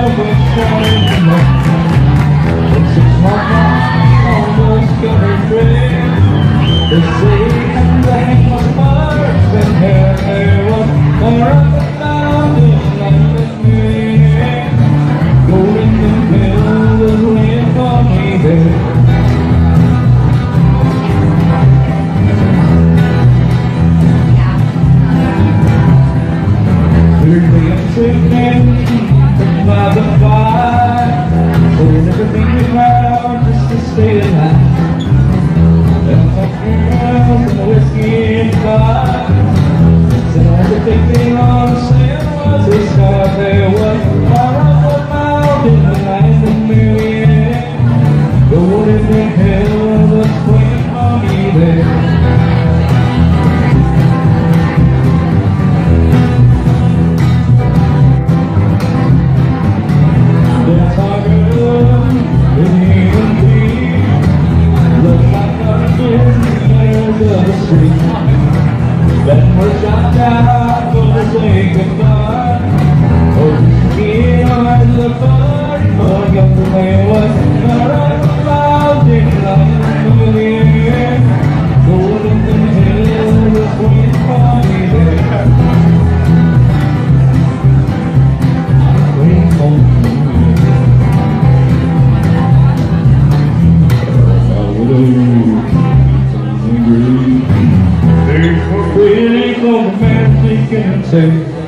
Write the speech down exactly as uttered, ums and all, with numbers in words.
By the fire, holding everything we found just to stay alive. And my girls and the whiskey and fire said everything on the sand was a star. There was far up a mountain in the night of million. Golden hill was waiting for me there. Then we're shot down for the say goodbye. Oh, skin on the body, oh, young man was not allowed in love with you. Golden hill was waiting for me there. Waiting for me. Really romantic and safe.